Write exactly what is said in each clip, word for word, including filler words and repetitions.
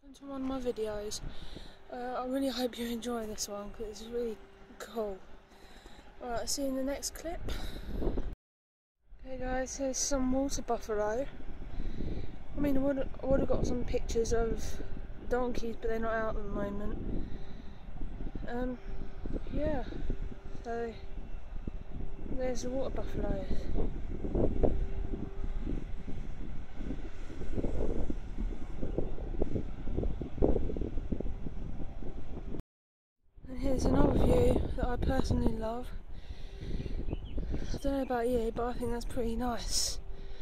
To one of my videos. Uh, I really hope you enjoy this one because it's really cool. Alright, see you in the next clip. Okay guys, here's some water buffalo. I mean, I would, I would have got some pictures of donkeys, but they're not out at the moment. Um, yeah, so there's the water buffalo. And here's another view that I personally love. I don't know about you, but I think that's pretty nice.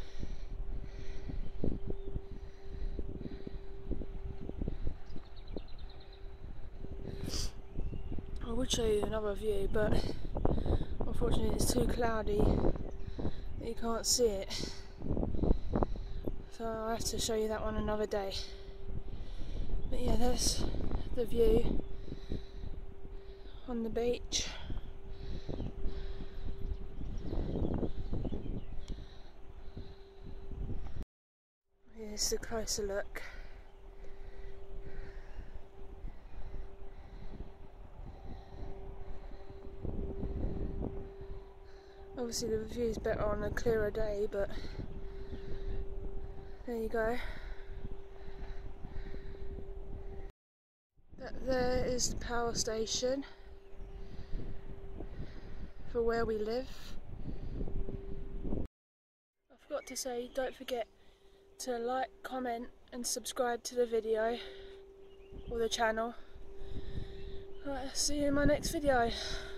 I would show you another view, but unfortunately it's too cloudy that you can't see it. So I'll have to show you that one another day. But yeah, that's the view on the beach. Here's a closer look. Obviously the view is better on a clearer day, but there you go. That there is the power station for where we live. I forgot to say, don't forget to like, comment and subscribe to the video or the channel. Right, see you in my next video.